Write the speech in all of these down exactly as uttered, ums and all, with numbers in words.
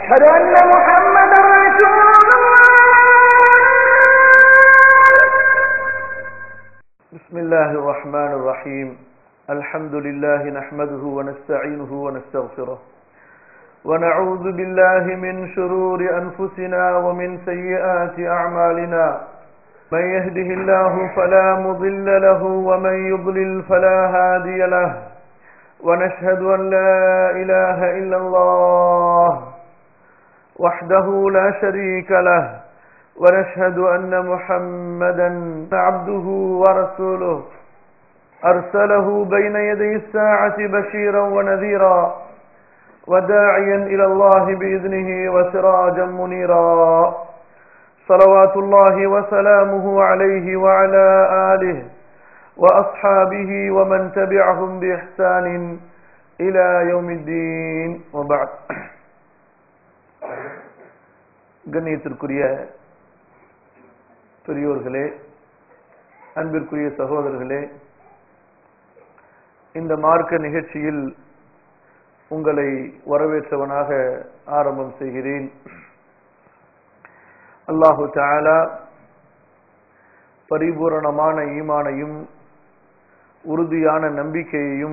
أشهد أن محمدا رسول الله. بسم الله الرحمن الرحيم. الحمد لله نحمده ونستعينه ونستغفره ونعوذ بالله من شرور أنفسنا ومن سيئات أعمالنا. من يهده الله فلا مضل له ومن يضلل فلا هادي له. ونشهد أن لا إله إلا الله وحده لا شريك له. ونشهد أن محمدا عبده ورسوله أرسله بين يدي الساعة بشيرا ونذيرا وداعيا إلى الله بإذنه وسراجا منيرا. صلوات الله وسلامه عليه وعلى آله وأصحابه ومن تبعهم بإحسان إلى يوم الدين. وبعد. கண்ணியத்திற்குரிய பெரியோர்களே, அன்பிற்குரிய சகோதரர்களே, இந்த மார்க்க நிகழ்ச்சியில் உங்களை வரவேற்றவனாக ஆரம்பம் செய்கிறேன். அல்லாஹு தஆலா பரிபூரணமான ஈமானையும் உறுதியான நம்பிக்கையையும்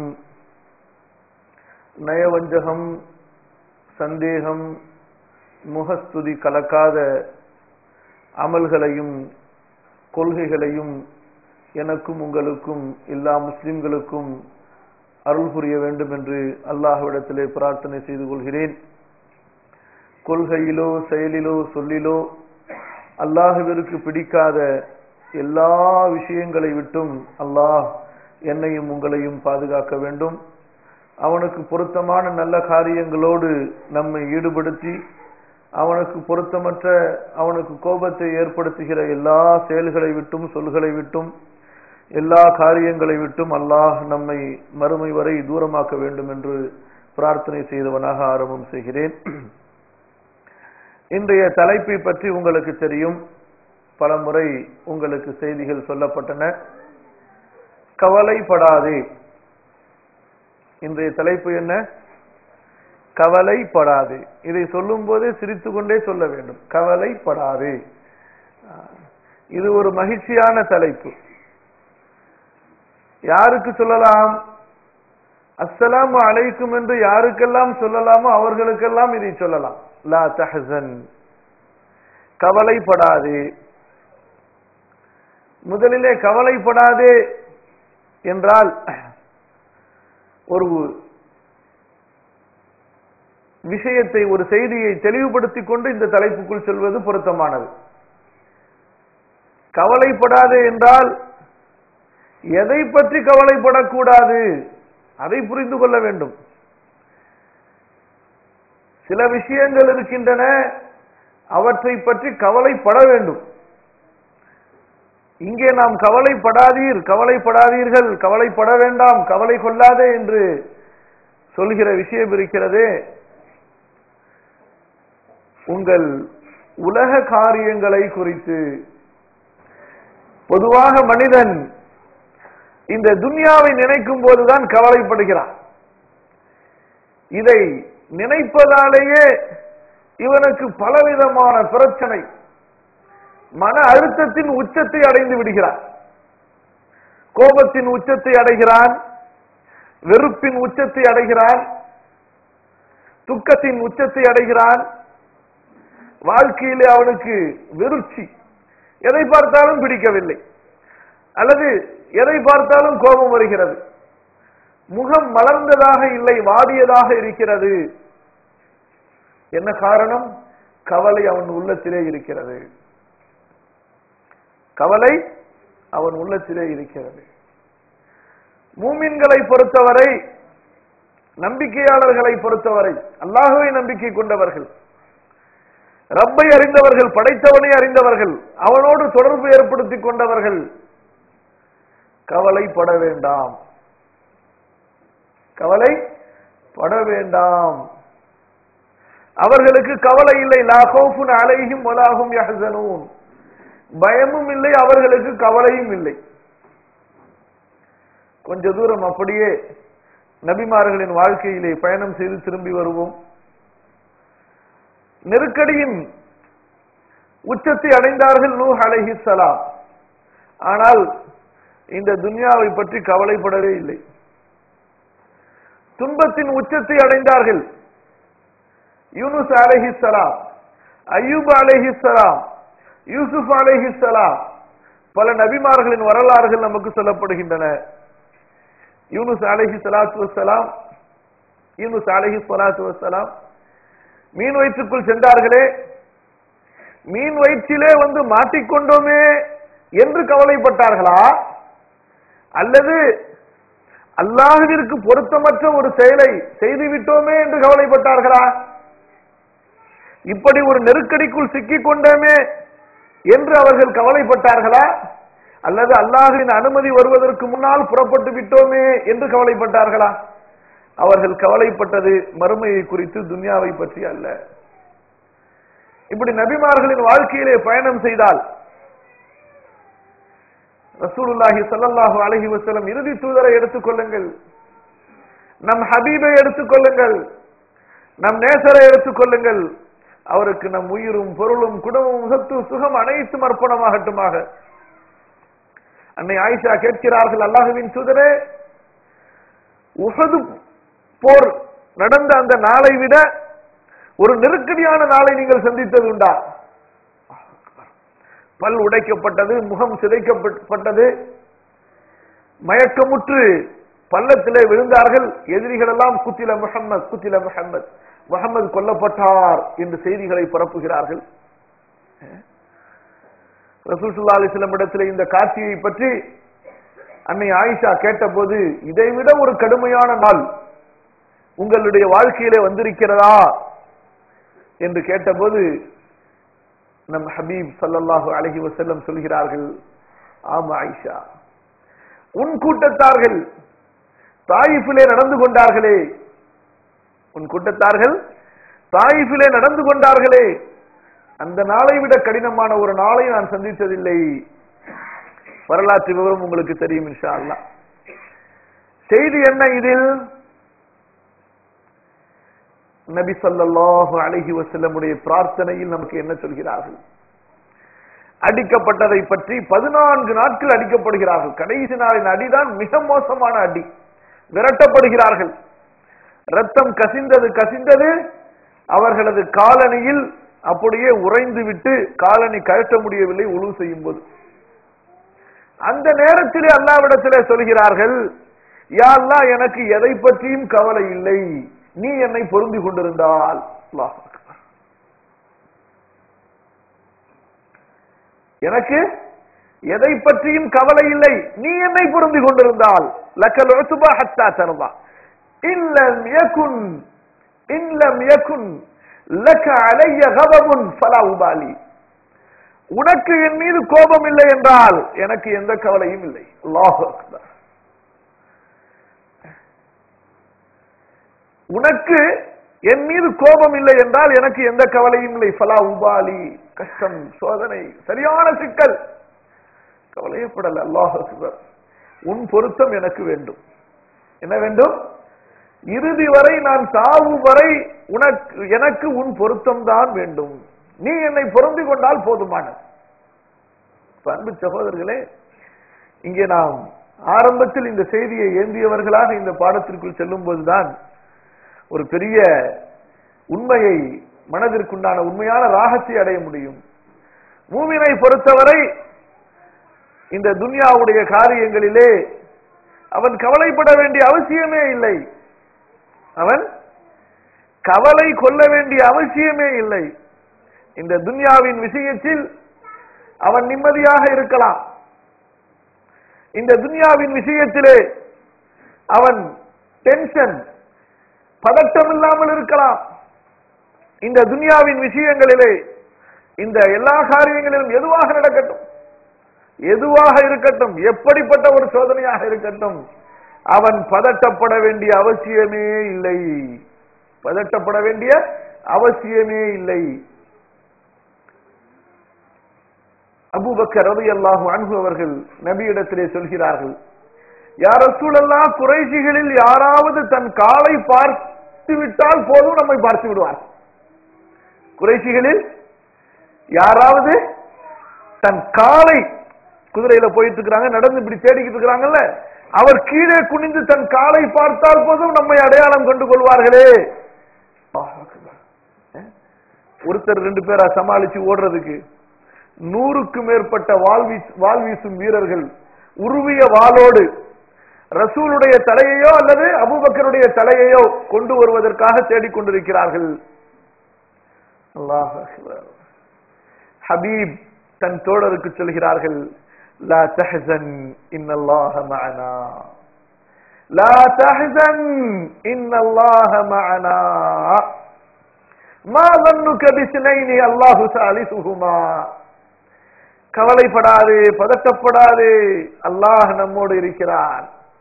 நயவஞ்சகம், சந்தேகம், முகஸ்துதி கலக்காத அமல்களையும் கொள்கைகளையும் எனக்கும் உங்களுக்கும் எல்லா முஸ்லிம்களுக்கும் அருள் புரிய வேண்டும் என்று அல்லாஹ்விடத்திலே பிரார்த்தனை செய்து கொள்கிறேன். கொள்கையிலோ செயலிலோ சொல்லிலோ அல்லாஹ்விற்கு பிடிக்காத எல்லா விஷயங்களை விட்டும் அல்லாஹ் என்னையும் உங்களையும் பாதுகாக்க வேண்டும். அவனுக்கு பொருத்தமான நல்ல காரியங்களோடு நம்மை ஈடுபடுத்தி அவனுக்கு பொருத்தமற்ற, அவனுக்கு கோபத்தை ஏற்படுத்துகிற எல்லா செயல்களை விட்டும் சொல்களை விட்டும் எல்லா காரியங்களை விட்டும் அல்லாஹ் நம்மை மறுமை வரை தூரமாக்க வேண்டும் என்று பிரார்த்தனை செய்தவனாக ஆரம்பம் செய்கிறேன். இன்றைய தலைப்பை பற்றி உங்களுக்கு தெரியும். பல முறை உங்களுக்கு செய்திகள் சொல்லப்பட்டன. கவலைப்படாதே. இன்றைய தலைப்பு என்ன? கவலைப்படாதே. இதை சொல்லும் போதே சிரித்து கொண்டே சொல்ல வேண்டும். கவலைப்படாதே. இது ஒரு மகிழ்ச்சியான தலைப்பு. யாருக்கு சொல்லலாம்? அஸ்ஸலாமு அலைக்கும் என்று யாருக்கெல்லாம் சொல்லலாமோ அவர்களுக்கெல்லாம் இதை சொல்லலாம். லா தஹ்சன், கவலைப்படாதே. முதலிலே கவலைப்படாதே என்றால் ஒரு விஷயத்தை, ஒரு செய்தியை தெளிவுபடுத்திக் கொண்டு இந்த தலைப்புக்குள் செல்வது பொருத்தமானது. கவலைப்படாதே என்றால் எதை பற்றி கவலைப்படக்கூடாது அதை புரிந்து கொள்ள வேண்டும். சில விஷயங்கள் இருக்கின்றன, அவற்றை பற்றி கவலைப்பட வேண்டும். இங்கே நாம் கவலைப்படாதீர், கவலைப்படாதீர்கள், கவலைப்பட வேண்டாம், கவலை கொள்ளாதே என்று சொல்கிற விஷயம் இருக்கிறதே, உங்கள் உலக காரியங்களை குறித்து. பொதுவாக மனிதன் இந்த துன்யாவை நினைக்கும் போதுதான் கவலைப்படுகிறான். இதை நினைப்பதாலேயே இவனுக்கு பலவிதமான பிரச்சனை, மன அழுத்தத்தின் உச்சத்தை அடைந்து விடுகிறான். கோபத்தின் உச்சத்தை அடைகிறான், வெறுப்பின் உச்சத்தை அடைகிறான், துக்கத்தின் உச்சத்தை அடைகிறான். வாழ்க்கையிலே அவனுக்கு வெறுச்சி, எதை பார்த்தாலும் பிடிக்கவில்லை, அல்லது எதை பார்த்தாலும் கோபம் வருகிறது, முகம் மலர்ந்ததாக இல்லை, வாடியதாக இருக்கிறது. என்ன காரணம்? கவலை அவன் உள்ளத்திலே இருக்கிறது. கவலை அவன் உள்ளத்திலே இருக்கிறது. மூமின்களை பொறுத்தவரை, நம்பிக்கையாளர்களை பொறுத்தவரை, அல்லாஹ்வை நம்பிக்கை கொண்டவர்கள், ரப்பை அறிந்தவர்கள், படைத்தவனை அறிந்தவர்கள், அவனோடு தொடர்பு ஏற்படுத்திக் கொண்டவர்கள் கவலைப்பட வேண்டாம். கவலைப்பட வேண்டாம். அவர்களுக்கு கவலை இல்லை. லா கௌஃபுன் அலைஹிம் வலா ஹும் யஹ்ஸனூன். பயமும் இல்லை, அவர்களுக்கு கவலையும் இல்லை. கொஞ்ச தூரம் அப்படியே நபிமார்களின் வாழ்க்கையிலே பயணம் செய்து திரும்பி வருவோம். நெருக்கடியின் உச்சத்தை அடைந்தார்கள் நூஹ் அலைஹிஸ்ஸலாம். ஆனால் இந்த துன்யாவை பற்றி கவலைப்படவே இல்லை. துன்பத்தின் உச்சத்தை அடைந்தார்கள் யூனுஸ் அலைஹிஸ்ஸலாம், அய்யூப் அலைஹிஸ்ஸலாம், யூசுப் அலைஹிஸ்ஸலாம். பல நபிமார்களின் வரலாறுகள் நமக்கு சொல்லப்படுகின்றன. யூனுஸ் அலைஹி ஸலாத்து வஸ்ஸலாம் யூனுஸ் அலைஹி ஸலாத்து வஸ்ஸலாம் மீன் வயிற்றுக்குள் சென்றார்களே, மீன் வயிற்றிலே வந்து மாட்டிக்கொண்டோமே என்று கவலைப்பட்டார்களா, அல்லது அல்லாஹ்விற்கு பொருத்தமற்ற ஒரு செயலை செய்துவிட்டோமே என்று கவலைப்பட்டார்களா? இப்படி ஒரு நெருக்கடிக்குள் சிக்கிக் கொண்டோமே என்று அவர்கள் கவலைப்பட்டார்களா, அல்லது அல்லாஹ்வின் அனுமதி வருவதற்கு முன்னால் புறப்பட்டு விட்டோமே என்று கவலைப்பட்டார்களா? அவர்கள் கவலைப்பட்டது மறுமையை குறித்து, துன்யாவை பற்றி அல்ல. இப்படி நபிமார்களின் வாழ்க்கையிலே பயணம் செய்தால் ரசூலுல்லாஹி ஸல்லல்லாஹு அலைஹி வஸல்லம் இறுதி தூதரை எடுத்துக்கொள்ளுங்கள், நம் ஹபீபை எடுத்துக்கொள்ளுங்கள், நம் நேசரை எடுத்துக்கொள்ளுங்கள். அவருக்கு நம் உயிரும் பொருளும் குடும்பமும் சொத்து சுகம் அனைத்தும் அர்ப்பணமாகட்டுமாக. அன்னை ஆயிஷா கேட்கிறார்கள், அல்லாஹ்வின் தூதரே, உஹது போர் நடந்த அந்த நாளை விட ஒரு நெருக்கடியான நாளை நீங்கள் சந்தித்தது உண்டா? பல் உடைக்கப்பட்டது, முகம் சிதைக்கப்பட்டது, மயக்கமுற்று பள்ளத்திலே விழுந்தார்கள். எதிரிகள் எல்லாம் குத்தில முஹம்மது குத்தில முஹம்மது முஹம்மது கொல்லப்பட்டார் என்று செய்திகளை பரப்புகிறார்கள். ரசூல் ஸல்லல்லாஹு அலைஹி வஸல்லம் இடத்திலே இந்த காட்சியை பற்றி அன்னை ஆயிஷா கேட்டபோது, இதைவிட ஒரு கடுமையான நாள் உங்களுடைய வாழ்க்கையிலே வந்திருக்கிறதா என்று கேட்டபோது நம் ஹபீப் ஸல்லல்லாஹு அலைஹி வஸல்லம் சொல்கிறார்கள், ஆமா ஆயிஷா, உன் கூட்டத்தார்கள் தாயிஃபிலே நடந்து கொண்டார்களே உன் கூட்டத்தார்கள் தாயிஃபிலே நடந்து கொண்டார்களே அந்த நாளை விட கடினமான ஒரு நாளை நான் சந்தித்ததில்லை. வரலாற்று விவரம் உங்களுக்கு தெரியும் இன்ஷா அல்லாஹ். செய்தி என்ன இதில்? நபி ஸல்லல்லாஹு அலைஹி வஸல்லமுடைய பிரார்த்தனையில் நமக்கு என்ன சொல்கிறார்கள்? அடிக்கப்பட்டதை பற்றி பதினான்கு நாட்கள் அடிக்கப்படுகிறார்கள். கடைசி நாளின் அடிதான் மிக மோசமான அடி. விரட்டப்படுகிறார்கள். ரத்தம் கசிந்தது கசிந்தது அவர்களது காலணியில் அப்படியே உறைந்து விட்டு காலணி கழட்ட முடியவில்லை உழு செய்யும் போது. அந்த நேரத்திலே அல்லாஹ்விடத்திலே சொல்கிறார்கள், யா அல்லாஹ், எனக்கு எதை பற்றியும் கவலை இல்லை, நீ என்னை பொருந்தி கொண்டிருந்தால். அல்லாஹ் அக்பர். எனக்கு எதை பற்றியும் கவலை இல்லை, நீ என்னை பொருந்தி கொண்டிருந்தால். லக்கல் உத்பா ஹத்தா தர்தா இல்லம் யகுன் இல்லம் யகுன் லக அலைய கதபுன் ஃபலா உபாலி. உனக்கு என் மீது கோபம் இல்லை என்றால் எனக்கு எந்த கவலையும் இல்லை. அல்லாஹ் அக்பர். உனக்கு என் மீது கோபம் இல்லை என்றால் எனக்கு எந்த கவலையும் இல்லை. ஃபலா உபாலி. கஷ்டம், சோதனை, சரியான சிக்கல், கவலையப்படல. அல்லாஹ் அக்பர். உன் பொருத்தம் எனக்கு வேண்டும். என்ன வேண்டும்? இறுதி வரை, நான் சாவு வரை உனக்கு எனக்கு உன் பொருத்தம் தான் வேண்டும். நீ என்னை பொருந்தி கொண்டால் போதுமான. அன்பு சகோதரர்களே, இங்கே நாம் ஆரம்பத்தில் இந்த செய்தியை ஏந்தியவர்களாக இந்த பாடத்திற்குள் செல்லும் போதுதான் ஒரு பெரிய உண்மையை, மனதிற்குண்டான உண்மையான ராகத்தை அடைய முடியும். மூமினை பொறுத்தவரை இந்த துன்யாவுடைய காரியங்களிலே அவன் கவலைப்பட வேண்டிய அவசியமே இல்லை. அவன் கவலை கொள்ள வேண்டிய அவசியமே இல்லை. இந்த துன்யாவின் விஷயத்தில் அவன் நிம்மதியாக இருக்கலாம். இந்த துன்யாவின் விஷயத்திலே அவன் டென்ஷன், பதட்டம் இல்லாமல் இருக்கலாம். இந்த துன்யாவின் விஷயங்களிலே, இந்த எல்லா காரியங்களிலும் எதுவாக நடக்கட்டும், எதுவாக இருக்கட்டும், எப்படிப்பட்ட ஒரு சோதனையாக இருக்கட்டும், அவன் பதட்டப்பட வேண்டிய அவசியமே இல்லை. பதட்டப்பட வேண்டிய அவசியமே இல்லை. அபூபக்கர் ரலியல்லாஹு அன்ஹு அவர்கள் நபியிடத்திலே சொல்கிறார்கள், யா ரசூலல்லாஹ், குறைஷிகளில் யாராவது தன் காலை பார்த்து விட்டால் போதும் நம்மை பார்த்து விடுவார். குறைஷிகளில் யாராவது தன் காலை குதிரையில போயிட்டு இருக்கிறாங்க, நடந்து இப்படி தேடிக்கிட்டு இருக்கிறாங்கல்ல, அவர் கீழே குனிந்து தன் காலை பார்த்தால் போதும் நம்மை அடையாளம் கண்டு கொள்வார்களே. ஒருத்தர் ரெண்டு பேரா சமாளிச்சு ஓடுறதுக்கு நூறுக்கு மேற்பட்ட வாழ்வீஸ் வாழ்வீசும் வீரர்கள் உருவிய வாளோடு ரசூலுடைய தலையையோ அல்லது அபூபக்கருடைய தலையையோ கொண்டு வருவதற்காக தேடிக்கொண்டிருக்கிறார்கள். அல்லாஹ் அக்பர். ஹபீப் தன் தோழருக்கு சொல்கிறார்கள், லா தஹ்சன் இன்னல்லாஹ மஅனா, லா தஹ்சன் இன்னல்லாஹ மஅனா, மா ظنك بثنين الله ثالثهما. கவலைப்படாதே, பதட்டப்படாதே, அல்லாஹ் நம்மோடு இருக்கிறான்.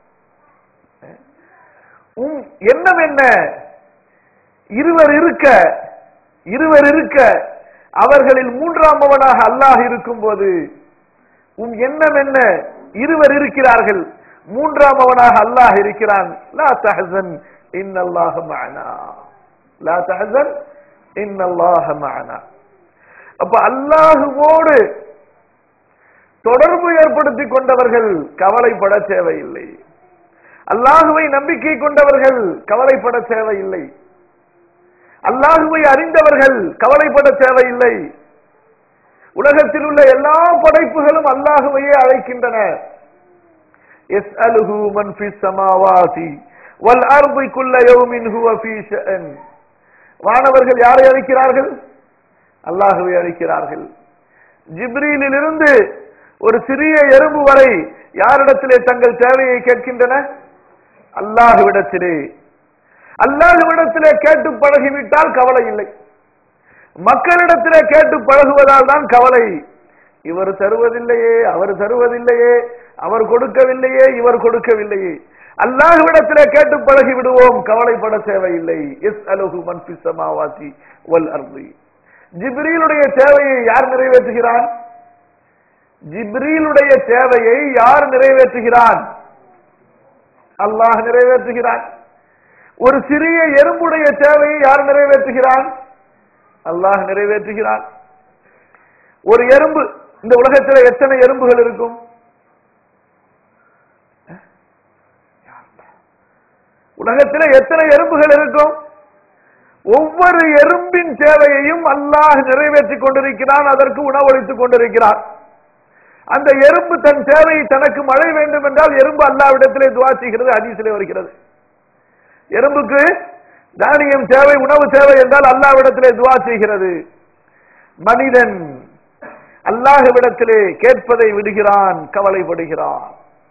உம் எண்ணம் என்ன? இருவர் இருக்க இருவர் இருக்க அவர்களில் மூன்றாமவனாக அல்லாஹ் இருக்கும் போது உம் எண்ணம் என்ன? இருவர் இருக்கிறார்கள், மூன்றாமவனாக அல்லாஹ் இருக்கிறான். லா தஹ்சன் இன்னல்லாஹ மஅனா, லா தஹ்சன் இன்னல்லாஹ மஅனா. அப்ப அல்லாஹ்வோடு தொடர்பு ஏற்படுத்திக் கொண்டவர்கள் கவலைப்பட தேவையில்லை. அல்லாஹுவை நம்பிக்கை கொண்டவர்கள் கவலைப்பட தேவையில்லை. அல்லாஹுவை அறிந்தவர்கள் கவலைப்பட தேவையில்லை. உலகத்தில் உள்ள எல்லா படைப்புகளும் அல்லாஹுவையே அழைக்கின்றன. யஸ்அலுஹு மன் ஃபிஸ் ஸமாவாதி வல் அர்தி குல்ல யௌமின் ஹுவ ஃபீ ஷஅன். வானவர்கள் யாரை அழைக்கிறார்கள்? அல்லாஹுவை அழைக்கிறார்கள். ஜிப்ரீலிலிருந்து ஒரு சிறிய எறும்பு வரை யாரிடத்திலே தங்கள் தேவையை கேட்கின்றன? அல்லாஹ்விடத்திலே. அல்லாஹ்விடத்திலே கேட்டு பழகிவிட்டால் கவலை இல்லை. மக்களிடத்திலே கேட்டு பழகுவதால் தான் கவலை. இவர் தருவதில்லையே, அவர் தருவதில்லையே, அவர் கொடுக்கவில்லையே, இவர் கொடுக்கவில்லையே. அல்லாஹ்விடத்திலே கேட்டு பழகி விடுவோம், கவலைப்பட தேவையில்லை. யஸ்அலுஹு மன் ஃபிஸ் ஸமாவாதி வல் அர்தி. ஜிப்ரீலுடைய தேவையை யார் நிறைவேற்றுகிறான்? ஜிப்ரீலுடைய தேவையை யார் நிறைவேற்றுகிறான்? அல்லாஹ் நிறைவேற்றுகிறான். ஒரு சிறிய எறும்புடைய தேவையை யார் நிறைவேற்றுகிறான்? அல்லாஹ் நிறைவேற்றுகிறான். ஒரு எறும்பு, இந்த உலகத்தில் எத்தனை எறும்புகள் இருக்கும்? உலகத்தில் எத்தனை எறும்புகள் இருக்கும்? ஒவ்வொரு எறும்பின் தேவையையும் அல்லாஹ் நிறைவேற்றிக் கொண்டிருக்கிறான், அதற்கு உணவளித்துக் கொண்டிருக்கிறான். அந்த எறும்பு தன் தேவையை, தனக்கு மழை வேண்டும் என்றால் எறும்பு அல்லாஹ்விடத்திலே துஆ செய்கிறது, ஹதீஸிலே வருகிறது. எறும்புக்கு தானியம் தேவை, உணவு தேவை என்றால் அல்லாஹ்விடத்திலே துஆ செய்கிறது. மனிதன் அல்லாஹ்விடத்திலே கேட்பதை விடுகிறான், கவலைப்படுகிறான்.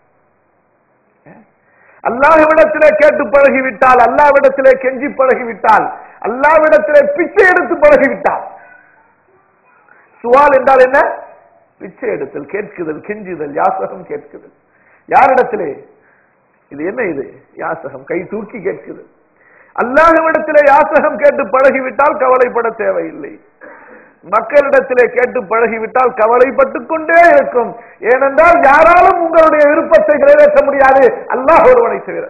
அல்லாஹ்விடத்திலே கேட்டு பழகிவிட்டால், அல்லாஹ்விடத்திலே கெஞ்சி பழகிவிட்டால், அல்லாஹ்விடத்திலே பிச்சை எடுத்து பழகிவிட்டால். சுவால் என்றால் என்ன? பிச்சை எடுத்தல், கேட்குதல், கெஞ்சுதல், யாசகம் கேட்குதல். யாரிடத்திலே? இது என்ன? இது யாசகம், கை தூக்கி கேட்குதல். அல்லாஹ்விடத்திலே யாசகம் கேட்டு பழகிவிட்டால் கவலைப்பட தேவையில்லை. மக்களிடத்திலே கேட்டு பழகிவிட்டால் கவலைப்பட்டுக் கொண்டே இருக்கும். ஏனென்றால் யாராலும் உங்களுடைய விருப்பத்தை நிறைவேற்ற முடியாது, அல்லாஹ் ஒருவனை தவிர.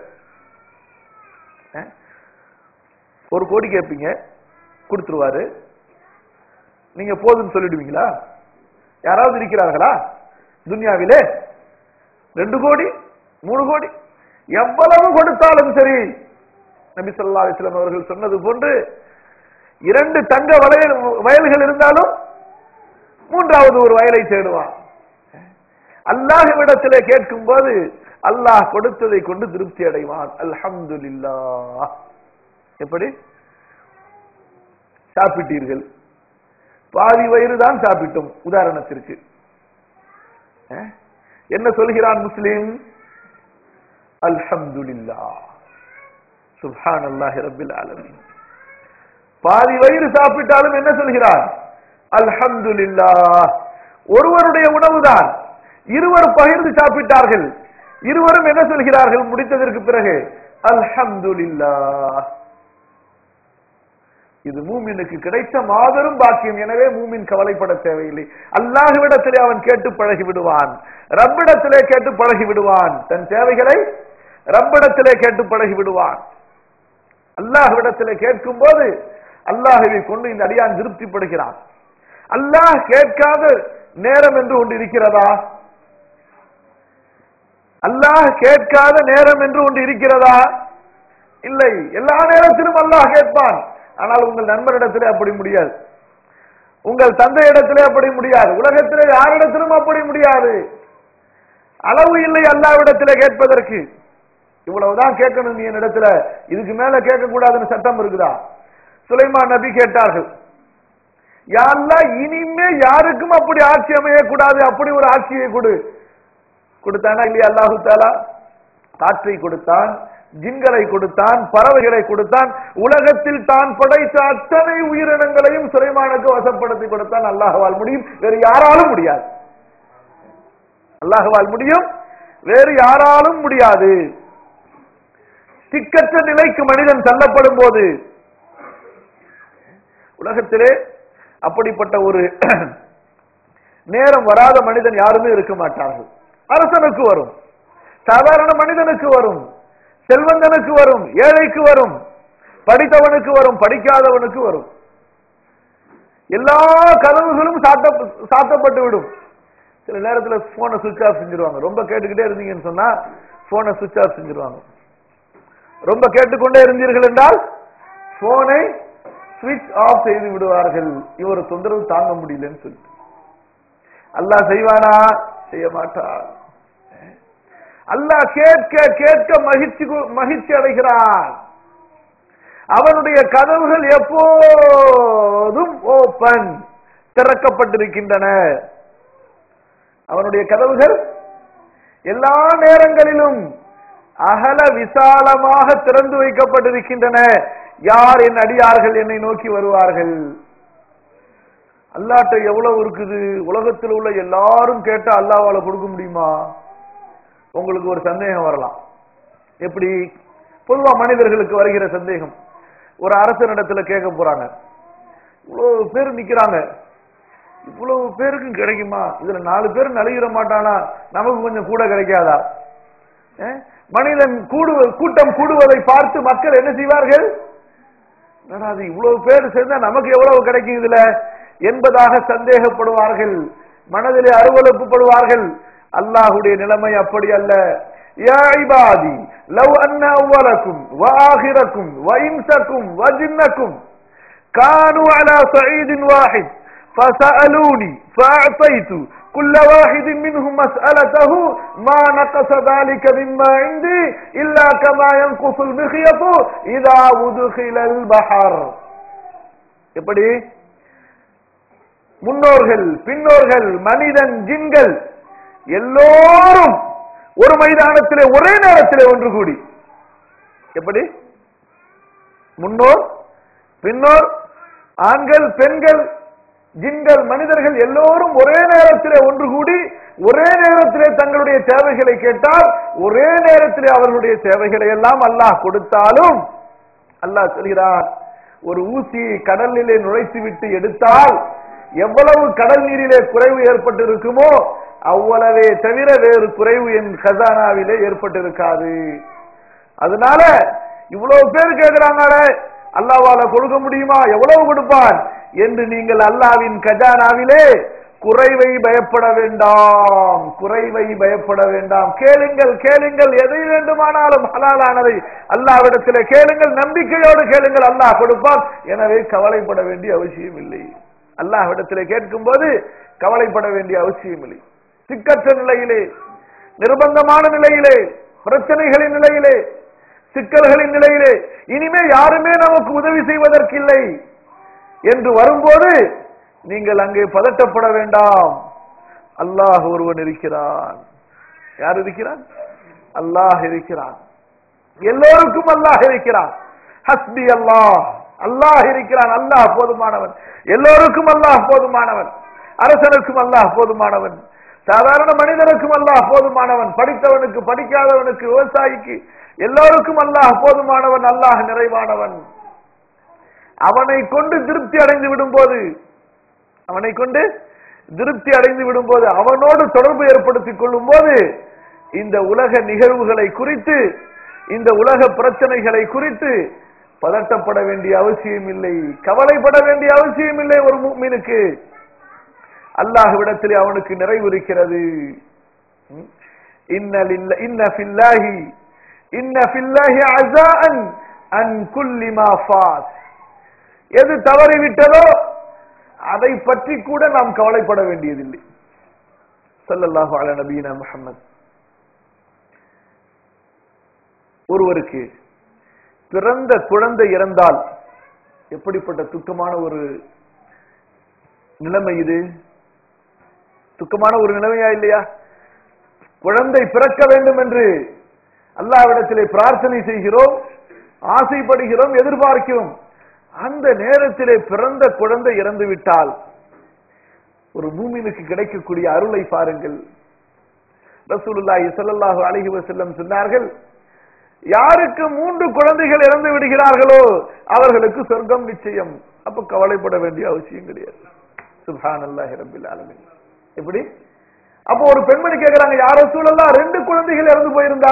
ஒரு கோடி கேட்பீங்க, கொடுத்துருவாரு. நீங்க போதுன்னு சொல்லிடுவீங்களா? யாராவது இருக்கிறார்களா துன்யாவிலே? ரெண்டு கோடி, மூணு கோடி, எவ்வளவு கொடுத்தாலும் சரி, நபி ஸல்லல்லாஹு அலைஹி வஸல்லம் அவர்கள் சொன்னது போன்று இரண்டு தங்க வயல் வயல்கள் இருந்தாலும் மூன்றாவது ஒரு வயலை தேடுவான். அல்லாஹ்விடத்திலே கேட்கும் போது அல்லாஹ் கொடுத்ததை கொண்டு திருப்தி அடைவான். அல்ஹம்துலில்லாஹ். எப்படி? சாப்பிட்டீர்கள், பாதி வயிறு தான் சாப்பிட்டோம். உதாரணத்திற்கு என்ன சொல்கிறான் முஸ்லிம்? அல்ஹம்துலில்லாஹ், சுப்ஹானல்லாஹி ரப்பில் ஆலமீன். பாதி வயிறு சாப்பிட்டாலும் என்ன சொல்கிறார்? அல்ஹம்துலில்லாஹ். ஒருவருடைய உணவுதான், இருவர் பகிர்ந்து சாப்பிட்டார்கள், இருவரும் என்ன சொல்கிறார்கள் முடித்ததற்கு பிறகு? அல்ஹம்துலில்லாஹ். இது மூமினுக்கு கிடைத்த மாபெரும் பாக்கியம். எனவே மூமின் கவலைப்பட தேவையில்லை. அல்லாஹ்விடத்திலே அவன் கேட்டு பழகி விடுவான், ரப்பிடத்திலே கேட்டு பழகி விடுவான். தன் தேவைகளை ரப்பிடத்திலே கேட்டு பழகி விடுவான். அல்லாஹ்விடத்திலே கேட்கும் போது அல்லாஹ்வை கொண்டு இந்த அடியான் திருப்திப்படுகிறான். அல்லாஹ் கேட்காத நேரம் என்று ஒன்று இருக்கிறதா? அல்லாஹ் கேட்காத நேரம் என்று ஒன்று இருக்கிறதா? இல்லை. எல்லா நேரத்திலும் அல்லாஹ் கேட்பான். ஆனால் உங்கள் நண்பரிடத்திலே அப்படி முடியாது, உங்கள் தந்தையிடத்திலே அப்படி முடியாது, உலகத்திலே யாரிடத்திலும் அப்படி முடியாது. அளவு இல்லை அல்லாஹ்விடத்திலே கேட்பதற்கு. இவ்வளவுதான் கேட்கணும் நீ என்னிடத்துல, இதுக்கு மேல கேட்க கூடாதுன்னு சட்டம் இருக்குதா? சுலைமான் நபி கேட்டார்கள், யா அல்லாஹ் இனிமே யாருக்கும் அப்படி ஆட்சி அமைய கூடாது, அப்படி ஒரு ஆட்சியை கொடு. கொடுத்தானா இல்லையா? அல்லாஹு தஆலா காற்றை கொடுத்தான், ஜின்களை கொடுத்தான், பறவைகளை கொடுத்தான், உலகத்தில் தான் படைத்த அத்தனை உயிரினங்களையும் சுலைமானுக்கு வசப்படுத்தி கொடுத்தான். அல்லாஹ்வால் முடியும், வேறு யாராலும் முடியாது. அல்லாஹ்வால் முடியும், வேறு யாராலும் முடியாது. திக்கற்ற நிலைக்கு மனிதன் தள்ளப்படும் போது உலகத்திலே அப்படிப்பட்ட ஒரு நேரம் வராத மனிதன் யாருமே இருக்க மாட்டார்கள். அரசனுக்கு வரும், சாதாரண மனிதனுக்கு வரும், செல்வந்தனுக்கு வரும், ஏழைக்கு வரும், படித்தவனுக்கு வரும், படிக்காதவனுக்கு வரும். எல்லா கதவுகளும் சாத்தப்பட்டு விடும். சில நேரத்தில் போனை சுவிட்ச் ஆஃப் செஞ்சிருவாங்க. ரொம்ப கேட்டுக்கிட்டே இருந்தீங்கன்னு சொன்னா போனை சுவிட்ச் ஆஃப் செஞ்சிருவாங்க. ரொம்ப கேட்டுக்கொண்டே இருந்தீர்கள் என்றால் போனை சுவிட்ச் ஆஃப் செய்து விடுவார்கள். இவர் தொந்தரவு தாங்க முடியலன்னு சொல்லிட்டு. அல்லாஹ் செய்வானா? செய்ய மாட்டார். அல்லாஹ் கேட்க கேட்க மகிழ்ச்சி மகிழ்ச்சி அடைகிறான். அவனுடைய கதவுகள் எப்போதும் ஓபன், திறக்கப்பட்டிருக்கின்றன. அவனுடைய கதவுகள் எல்லா நேரங்களிலும் அகல விசாலமாக திறந்து வைக்கப்பட்டிருக்கின்றன. யார் என் அடியார்கள் என்னை நோக்கி வருவார்கள். அல்லாஹ்ட்ட எவ்வளவு இருக்குது? உலகத்தில் உள்ள எல்லாரும் கேட்டா அல்லாஹ்வால கொடுக்க முடியுமா? உங்களுக்கு ஒரு சந்தேகம் வரலாம். எப்படி? பொதுவா மனிதர்களுக்கு வருகிற சந்தேகம், ஒரு அரசனிடத்துல கேட்க போறாங்க, இவ்வளவு பேர் நிக்கிறாங்க, இவ்வளவு பேருக்கும் கிடைக்குமா? இதுல நாலு பேர் நலிகிற மாட்டானா? நமக்கு கொஞ்சம் கூட கிடைக்காதா? மனிதன் கூடுவ கூட்டம் கூடுவதை பார்த்து மக்கள் என்ன செய்வார்கள்? அது இவ்வளவு பேர் சேர்ந்தா நமக்கு எவ்வளவு கிடைக்கும் இதுல என்பதாக சந்தேகப்படுவார்கள், மனதிலே அருவலப்புப்படுவார்கள். அல்லாஹ்வுடைய நிலைமை அப்படி அல்ல. யா இபாதி லவ் அன்ன அவ்வலக்கும் வஆகிரக்கும் வஇன்சக்கும் வஜின்னக்கும் கானூ அலா ஸஈதின் வாஹித் ஃபஸஅலூனி ஃபஅதைது குல்ல வாஹிதின் மின்ஹும் மஸ்அலதஹு மா நகஸ ذلك மிம்மா இன்தி இல்லா கமா யன்குஸுல் மிஹ்யது இதா உத்கிலல் பஹர். எப்படி? முன்னோர்கள், பின்னோர்கள், மனிதன், ஜின்கள் எல்லோரும் ஒரு மைதானத்திலே ஒரே நேரத்திலே ஒன்று கூடி, எப்படி? முன்னோர், பின்னோர், ஆண்கள், பெண்கள், ஜின்கள், மனிதர்கள் எல்லோரும் ஒரே நேரத்திலே ஒன்று கூடி ஒரே நேரத்திலே தங்களுடைய தேவைகளை கேட்டால் ஒரே நேரத்திலே அவர்களுடைய தேவைகளை எல்லாம் அல்லாஹ் கொடுத்தாலும் அல்லாஹ் சொல்கிறார், ஒரு ஊசி கடலிலே நுழைத்து விட்டு எடுத்தால் எவ்வளவு கடல் நீரிலே குறைவு ஏற்பட்டு இருக்குமோ அவ்வளவே தவிர வேறு குறைவு என் கஜானாவிலே ஏற்பட்டிருக்காது. அதனால இவ்வளவு பேர் கேட்கிறாங்க, அல்லாஹ்வால கொடுக்க முடியுமா? எவ்வளவு கொடுப்பான் என்று நீங்கள் அல்லாஹ்வின் கஜானாவிலே குறைவை பயப்பட வேண்டாம், குறைவை பயப்பட வேண்டாம். கேளுங்கள், கேளுங்கள், எதை வேண்டுமானாலும் ஹலாலானதை அல்லாஹ்விடத்திலே கேளுங்கள், நம்பிக்கையோடு கேளுங்கள், அல்லாஹ் கொடுப்பான். எனவே கவலைப்பட வேண்டிய அவசியம் இல்லை. அல்லாஹ்விடத்திலே கேட்கும் போது கவலைப்பட வேண்டிய அவசியம் இல்லை. சிக்கற்ற நிலையிலே, நிர்பந்தமான நிலையிலே, பிரச்சனைகளின் நிலையிலே, சிக்கல்களின் நிலையிலே இனிமே யாருமே நமக்கு உதவி செய்வதற்கில்லை என்று வரும்போது நீங்கள் அங்கே பதட்டப்பட வேண்டாம். அல்லாஹ் ஒருவன் இருக்கிறான். யார் இருக்கிறான்? அல்லாஹ் இருக்கிறான். எல்லோருக்கும் அல்லாஹ் இருக்கிறான். ஹஸ்பி அல்லாஹ், அல்லாஹ் இருக்கிறான். அல்லாஹ் போதுமானவன். எல்லோருக்கும் அல்லாஹ் போதுமானவன். அரசனுக்கும் அல்லாஹ் போதுமானவன். சாதாரண மனிதனுக்கும் அல்லாஹ் போதுமானவன். படித்தவனுக்கு, படிக்காதவனுக்கு, விவசாயிக்கு எல்லோருக்கும் அல்லாஹ் போதுமானவன். அல்லாஹ் நிறைவானவன். அவனை கொண்டு திருப்தி அடைந்து விடும் போது, அவனை கொண்டு திருப்தி அடைந்து விடும் போது, அவனோடு தொடர்பு ஏற்படுத்திக் கொள்ளும் போது இந்த உலக நிகழ்வுகளை குறித்து, இந்த உலக பிரச்சனைகளை குறித்து பதட்டப்பட வேண்டிய அவசியம் இல்லை, கவலைப்பட வேண்டிய அவசியம் இல்லை. ஒரு முஃமினுக்கு அல்லாஹ்விடத்தில் அவனுக்கு நிறைவு இருக்கிறது. இன்ன லில்லாஹி இன்ன ஃபில்லாஹி இன்ன ஃபில்லாஹி அஸாஅன் அன் குல்லி மா ஃபாத். எது தவறிவிட்டதோ அதை பற்றி கூட நாம் கவலைப்பட வேண்டியதில்லை. ஸல்லல்லாஹு அலா நபியினா முஹம்மத். ஒருவருக்கு பிறந்த குழந்தை இறந்தால் எப்படிப்பட்ட துக்கமான ஒரு நிலைமை இது? துக்கமான ஒரு நிலைமையா இல்லையா? குழந்தை பிறக்க வேண்டும் என்று அல்லாஹ்விடத்திலே பிரார்த்தனை செய்கிறோம், ஆசைப்படுகிறோம், எதிர்பார்க்கிறோம். அந்த நேரத்திலே பிறந்த குழந்தை இறந்து விட்டால் ஒரு மூமினுக்கு கிடைக்கக்கூடிய அருளை பாருங்கள். ரசூலுல்லாஹி ஸல்லல்லாஹு அலைஹி வஸல்லம் சொன்னார்கள், யாருக்கு மூன்று குழந்தைகள் இறந்து விடுகிறார்களோ அவர்களுக்கு சொர்க்கம் நிச்சயம். அப்ப கவலைப்பட வேண்டிய அவசியம் கிடையாது. சுப்ஹானல்லாஹி ரப்பில் ஆலமீன். எப்படி? அப்போ ஒரு பெண்மணி கேட்கிறாங்க, யார் ரசூலல்லாஹ், ரெண்டு குழந்தைகள் இறந்து போயிருந்தா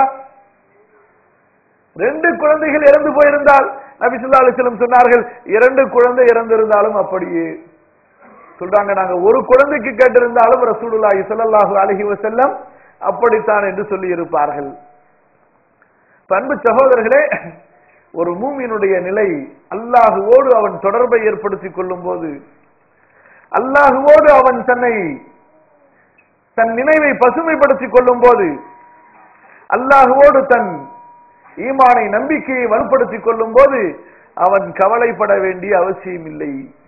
ரெண்டு குழந்தைகள் இறந்து போயிருந்தால் நபி ஸல்லல்லாஹு அலைஹி வஸல்லம் சொன்னார்கள், இரண்டு குழந்தை இறந்திருந்தாலும் அப்படியே சொல்றாங்க. நாங்க ஒரு குழந்தைக்கு கேட்டிருந்தாலும் ரசூலுல்லாஹி ஸல்லல்லாஹு அலைஹி வஸல்லம் அப்படித்தான் என்று சொல்லி இருப்பார்கள். அன்பு சகோதரர்களே, ஒரு மூமினுடைய நிலை அல்லாஹுவோடு அவன் தொடர்பை ஏற்படுத்திக் கொள்ளும் போது, அல்லாஹுவோடு அவன் தன்னை தன் நினைவை பசுமைப்படுத்திக் கொள்ளும் போது, அல்லாஹுவோடு தன் ஈமானை நம்பிக்கையை வலுப்படுத்திக் கொள்ளும் போது அவன் கவலைப்பட வேண்டிய அவசியம் இல்லை.